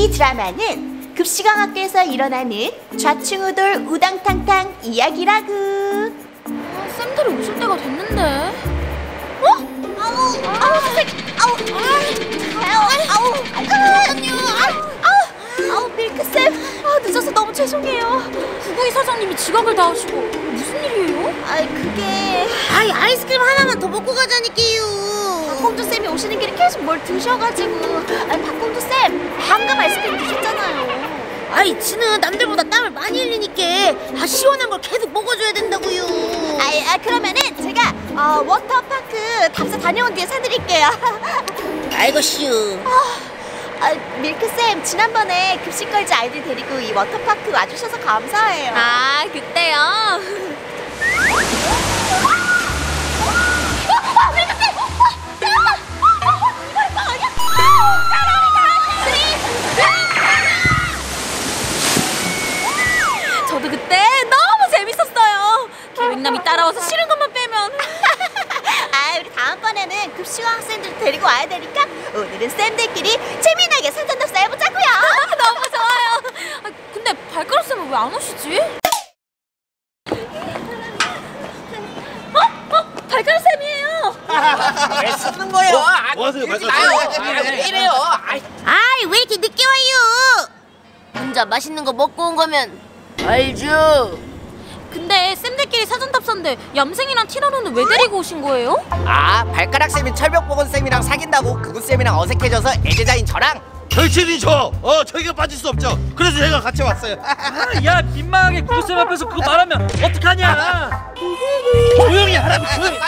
이 드라마는 급식왕학교에서 일어나는 좌충우돌 우당탕탕 이야기라구. 쌤들이 오실 때가 됐는데. 아우 선생님, 아우 밀크쌤, 늦어서 너무 죄송해요. 구구이 사장님이 지각을 다 하시고. 무슨 일이에요? 그게 아이스크림 하나만 더 먹고 가자니까요. 박공주쌤이 오시는 길에 계속 뭘 드셔가지고. 박공주쌤 방금 아이스크림 드셨잖아요. 지는 남들보다 땀을 많이 흘리니까 시원한 걸 계속 먹어줘야 된다고요. 그러면은 제가 워터파크 답사 다녀온 뒤에 사드릴게요. 알겠슈. 밀크쌤, 지난번에 급식 걸즈 아이들 데리고 이 워터파크 와주셔서 감사해요. 그때요? 저도 그때 너무 재밌었어요. 계획남이 따라와서 싫은 것만 빼면. 우리 다음번에는 급식왕 학생들 데리고 와야 되니까 오늘은 쌤들끼리 재미나게 사전 답사 해보자고요. 너무 좋아요. 근데 발가락 쌤은 왜 안 오시지? 발가락 쌤이에요. 왜 쓰는 거예요? 뭐하세요, 발가락 쌤? 왜 이래요? 왜 이렇게 늦게 와요? 혼자 맛있는 거 먹고 온 거면 알죠. 근데 쌤들끼리 사전 답사인데 얌생이랑 티라노는 왜 데리고 오신 거예요? 발가락 쌤이 철벽보건 쌤이랑 사귄다고 구구 쌤이랑 어색해져서 애제자인 저랑. 절친인 저희가 빠질 수 없죠. 그래서 제가 같이 왔어요. 야, 민망하게 구구쌤 앞에서 그거 말하면 어떡하냐. 조용히 하라고, 조용히.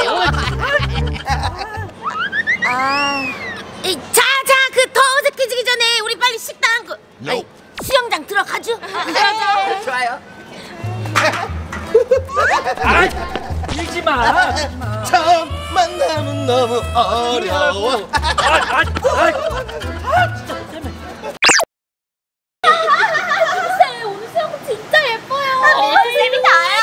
자, 그 더 어색해지기 전에 우리 빨리 식당 수영장 들어가죠. 좋아요. 밀지 마. 처음 만남은 너무 어려워. 오늘 수영복 진짜 예뻐요. 밀크쌤이 다요.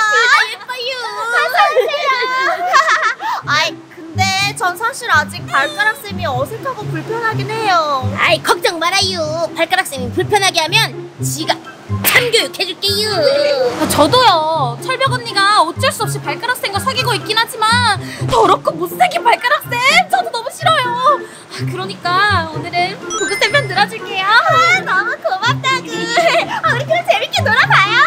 예뻐요. 근데 전 사실 아직 발가락쌤이 어색하고 불편하긴 해요. 걱정 말아요. 발가락 쌤이 불편하게 하면 지가 참교육 해줄게요. 저도요. 철벽 언니가 어쩔 수 없이 발가락 쌤과 사귀고 있긴 하지만 더럽고 못생긴 발가락 쌤 저도 너무 싫어요. 그러니까 오늘은 구구 쌤 편 들어줄게요. 너무 고맙다구. 우리 그럼 재밌게 놀아봐요.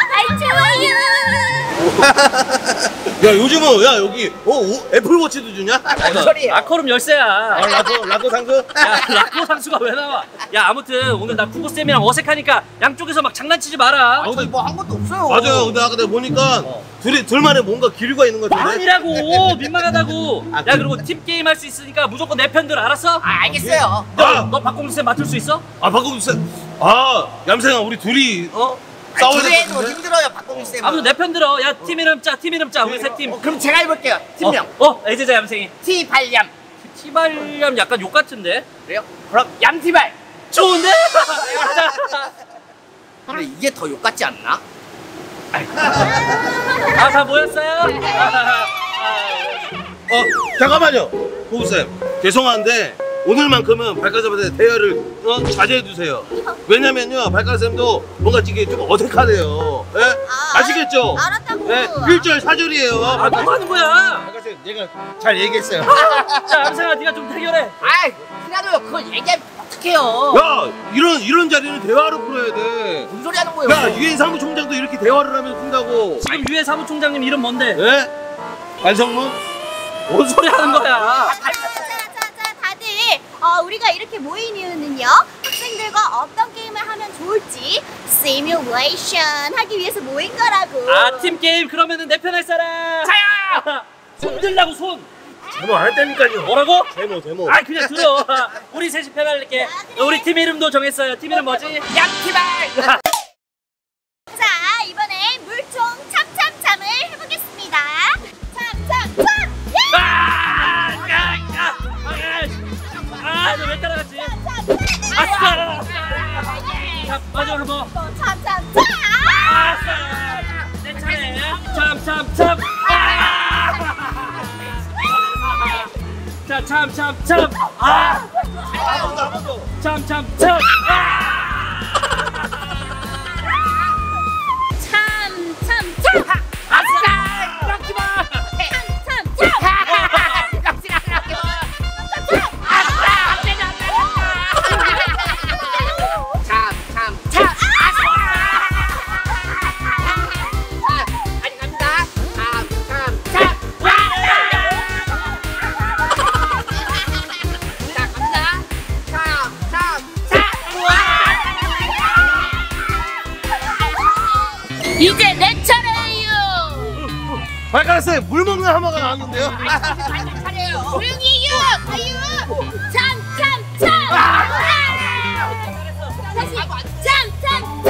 좋아요. 야, 요즘은 여기 애플워치도 주냐? 무슨 소리예요? 라커룸 열쇠야. 라코 상수? 야, 라커 상수가 왜 나와? 야, 아무튼 오늘 나 구구쌤이랑 어색하니까 양쪽에서 막 장난치지 마라. 저희 뭐 한 것도 없어요. 맞아요. 근데 아까 내가 보니까 둘만에 뭔가 기류가 있는 것 같은데? 아니라고. 민망하다고. 야, 그리고 팀게임 할 수 있으니까 무조건 내 편들 알았어? 알겠어요. 너 박공주쌤 맡을 수 있어? 박공주쌤. 얌생아, 우리 둘이 싸워야 될 것 둘이 해도 같은데? 힘들어요, 박동희 쌤. 아무튼 내 편 들어. 야, 팀 이름 짜. 우리 세 팀. 그럼 제가 해볼게요. 팀명. 애제자 얌생이. 티발얌. 티발얌 약간 욕 같은데? 그래요? 그럼 얌티발. 좋은데? 가자. 근데 이게 더 욕 같지 않나? 다 모였어요? 잠깐만요. 고우쌤, 죄송한데 오늘만큼은 발가락쌤한테 대화를 자제해주세요. 왜냐면요, 발가락쌤도 뭔가 이게 좀 어색하네요. 예? 아시겠죠? 알았다고. 네, 1절 4절이에요. 뭐 하는 거야? 발가락쌤, 내가 잘 얘기했어요. 자, 얌생아, 네가 좀 해결해. 티라노요. 그걸 얘기하면 어떡해요. 야, 이런 자리는 대화로 풀어야 돼. 무슨 소리 하는 거예요? 야, 유엔 사무총장도 이렇게 대화를 하면 푼다고. 지금 유엔 사무총장님 이름 뭔데? 예? 안성문? 뭔 소리 하는 거야? 다들 우리가 이렇게 모인 이유는요, 학생들과 어떤 게임을 하면 좋을지 시뮬레이션 하기 위해서 모인 거라고. 팀게임. 그러면은 내 편 할 사람. 자야! 손 들라고 손. 제모 안 했다니까요. 뭐라고? 제모. 그냥 들어. 우리 셋이 편 할게. 우리 팀 이름도 정했어요. 팀 이름 뭐지? 얌티발. 자, 이번엔 물총 참참참을 해보겠습니다. 참참참! 너 왜 따라갔지? 아싸! 자, 마지막 한 번. 참참참! 아싸! 내 차례. 참참참. 자, 참참참. 참참참. 이제 내 차례예요. 발가락 쌤, 물 먹는 하마가 나왔는데요. 조용히 해요. 아유. 참. 다시 참.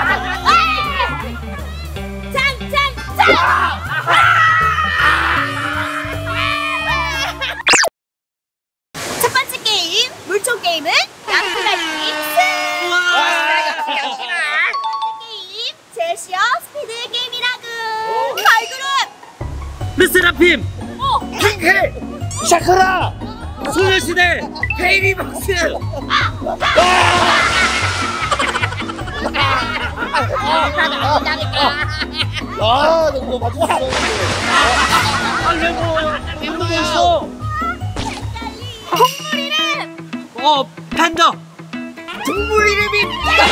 첫 번째 게임 물총 게임은 양풀갈기 승. 게임 제시어 스피드 게임이라고. 발그룹. 르세라핌, 핑크, 샤크라, 소녀시대, 베이비박스. 아, 너무 맞췄어. 이거 있어. 동물 이름. 판다. 동물 이름이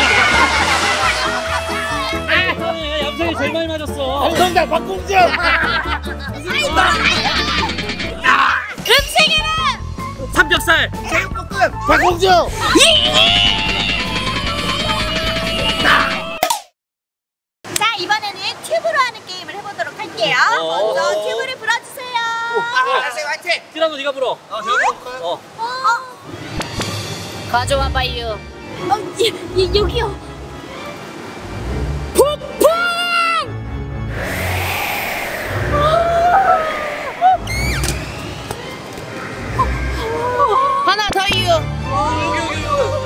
얌생이 제일 많이 맞았어. 정답 박공주. 음식 이름. 삼겹살. 제육볶음 박공주. 자, 이번에는 튜브로 하는 게임을 해보도록 할게요. 먼저 튜브를 불어주세요. 알았어요, 화이팅! 티라노 네가 불어. 제가 볼까요? 가져와 봐요. 여기요. 하나 더요.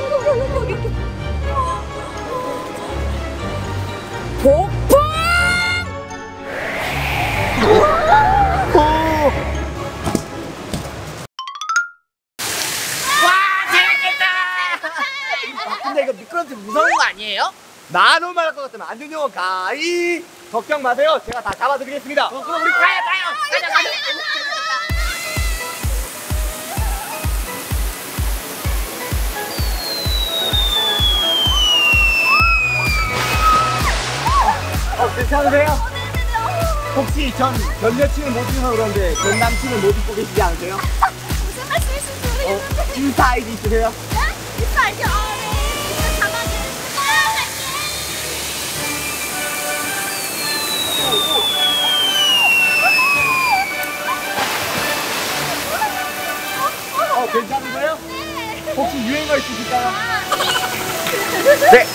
근데 이거 미끄럼틀 무서운 거 아니에요? 나노 말할 것 같으면 안 되는 건 가이. 걱정 마세요. 제가 다 잡아드리겠습니다. 그럼 우리 가요. 가자. 괜찮으세요? 혹시 전 여친을 못 입어서 그런데 전 남친을 못 입고 계시지 않으세요? 무슨 말씀이신지 모르겠는데. 인스타 아이디 있으세요? 이거 알죠? 네. 이거 잡아주세요. 괜찮으세요? 네. 혹시 유행어 있으실까요? 네.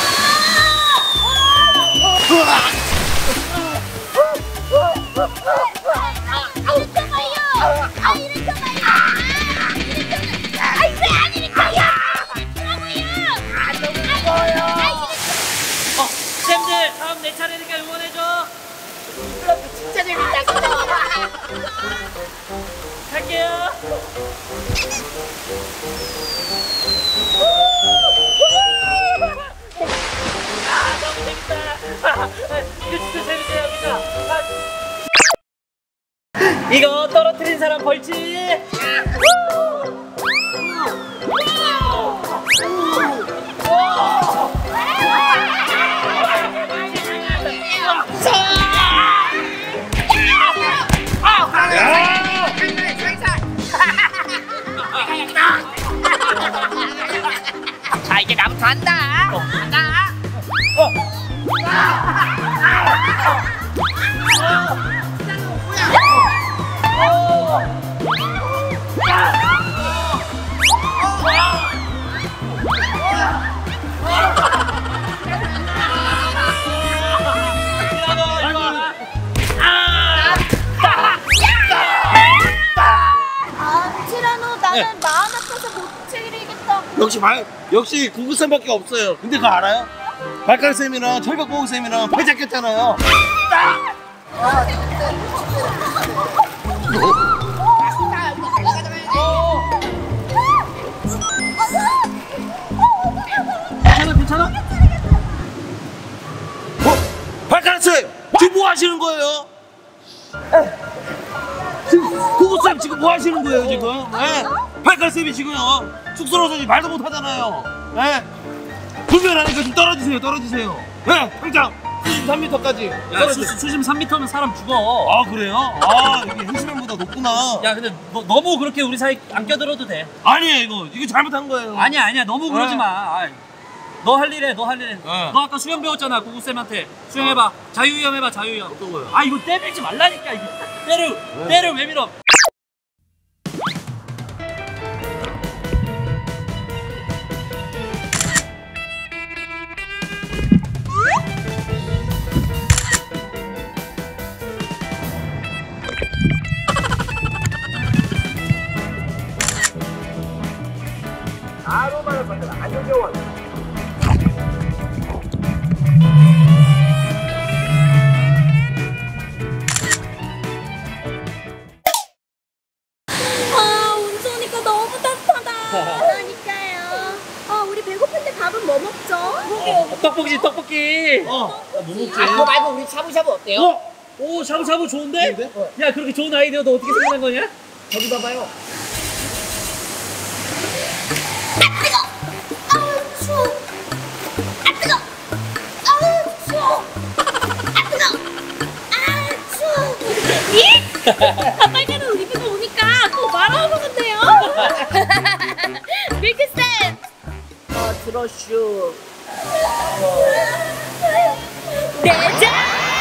쌤들 다음 내 차례니까 응원해줘. 진짜 재밌다. 갈게요. 너무 재밌다. 이거 진짜 재밌어요, 그죠? 이거 떨어뜨린 사람 벌칙. 자, 이제 나부터 한다. 간다. 티라노, 나는 마음 아파서 못 치르겠다. 역시 구구쌤밖에 없어요. 근데 그거 알아요? 발가락 쌤이랑 철벽보고 쌤이랑 팔 잡혔잖아요. 괜찮아? 발가락 쌤, 지금 뭐 하시는 거예요? 구구쌤 지금 뭐 하시는 거예요 지금? 네? 발가락 쌤이 지금요 쑥스러워서 말도 못 하잖아요. 네? 불편하니까 좀 떨어지세요. 네, 당장 93m까지. 야, 수심 3m면 사람 죽어. 아 그래요? 아 이게 현실면보다 높구나. 야, 근데 너무 그렇게 우리 사이 안 껴들어도 돼. 아니에요 이거 잘못한 거예요. 아니야, 너무 그러지 마. 아이. 너 할 일해, 너 할 일해. 어. 너 아까 수영 배웠잖아, 구구쌤한테. 수영해봐. 자유형 해봐, 자유형. 어떤 거요? 아, 이거 때밀지 말라니까, 이거. 때를 왜 밀어? 나로 말할 것은 안윤영원. 아, 온천이니까 너무 따뜻하다. 그러니까요. 우리 배고픈데 밥은 뭐 먹죠? 떡볶이지, 떡볶이. 뭐 먹지? 그거 말고 우리 샤브샤브 어때요? 오, 샤브샤브 좋은데? 야, 그렇게 좋은 아이디어 너 어떻게 생각한 거냐? 저기 봐봐요. 빨간은 우리 집에 오니까 또 말아먹으면 돼요. 밀크쌤! 들어슈. 내자!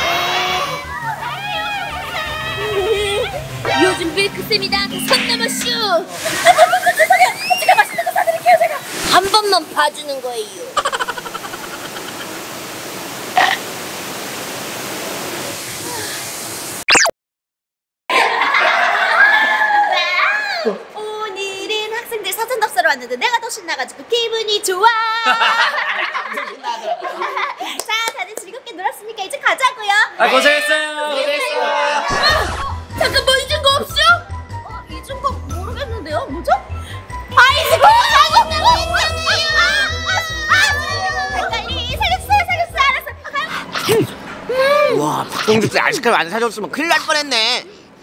요즘 밀크쌤이다. 손 넘어슈. 제가 맛있는 거 사드릴게요, 제가. 한 번만 봐주는 거예요. 오늘은 학생들 사전 답사로 왔는데 내가 더 신나가지고 기분이 좋아. 자, 다들 즐겁게 놀았으니까 이제 가자고요. 아, 고생했어요. 고생했어요. 잠깐 뭐 잊은 거 없죠? 잊은 거 모르겠는데요? 뭐죠? 아이스크림 사줬다고 했잖아요. 빨리 살렸어요. 와, 박동주씨 아이스크림 안 사줬으면 큰일 날 뻔했네.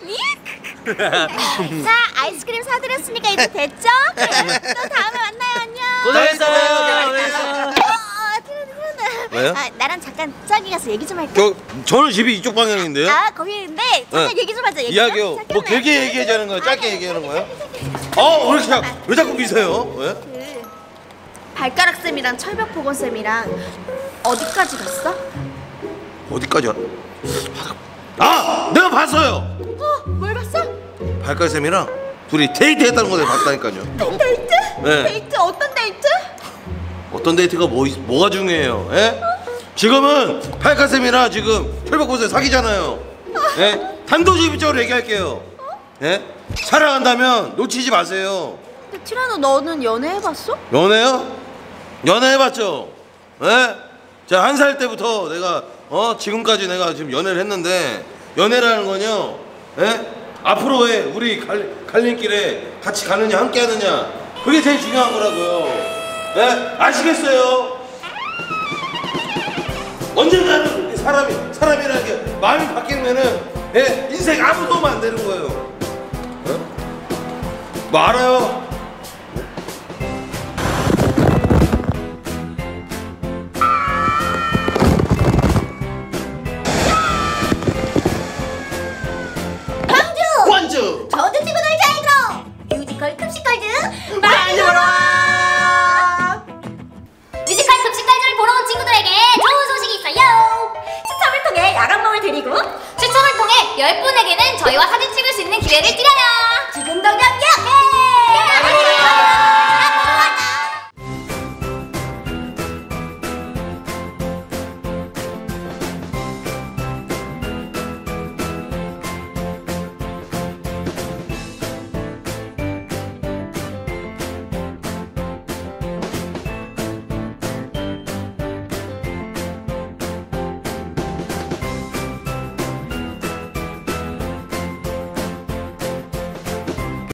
자, 아이스크림 사드렸으니까 이제 됐죠? 또 다음에 만나요. 안녕. 고생했어요. 고생했어요. 티라노. 왜요? 나랑 잠깐 저기 가서 얘기 좀 할까? 저는 집이 이쪽 방향인데요? 거기 있는데 잠깐 얘기 좀 하자. 얘기 좀. 이야기요. 뭐 잠깐만. 길게 얘기하자는 거예요? 짧게 얘기하는 거예요? 왜 자꾸 미세요? 왜? 그 발가락 쌤이랑 철벽 보건 쌤이랑 어디까지 갔어? 어디까지야? 내가 봤어요. 뭘 봤어? 발가락쌤이랑 둘이 데이트했다는 거 내가 봤다니까요. 데이트? 네. 데이트 어떤 데이트? 어떤 데이트가 뭐가 중요해요? 예? 지금은 발가락쌤이랑 지금 철벽보세 사귀잖아요. 예? 단도직입적으로 얘기할게요. 예? 사랑한다면 놓치지 마세요. 티라노 너는 연애해봤어? 연애요? 연애해봤죠? 예? 자, 1살 때부터 내가 지금까지 내가 지금 연애를 했는데, 연애라는 건요, 예? 앞으로의 우리 갈림길에 같이 가느냐 함께 하느냐, 그게 제일 중요한 거라고요. 예? 아시겠어요? 언젠가는 사람이라는 게 마음이 바뀌면은, 예? 인생 아무 도움 안 되는 거예요. 예? 뭐 알아요? 완주! 저도 친구 놀자 얘들아! 뮤지컬 급식걸즈 많이 놀아! 뮤지컬 급식걸즈를 보러 온 친구들에게 좋은 소식이 있어요. 추첨을 통해 야간봉을 드리고 추첨을 통해 10분에게는 저희와 사진 찍을 수 있는 기회를 드려요.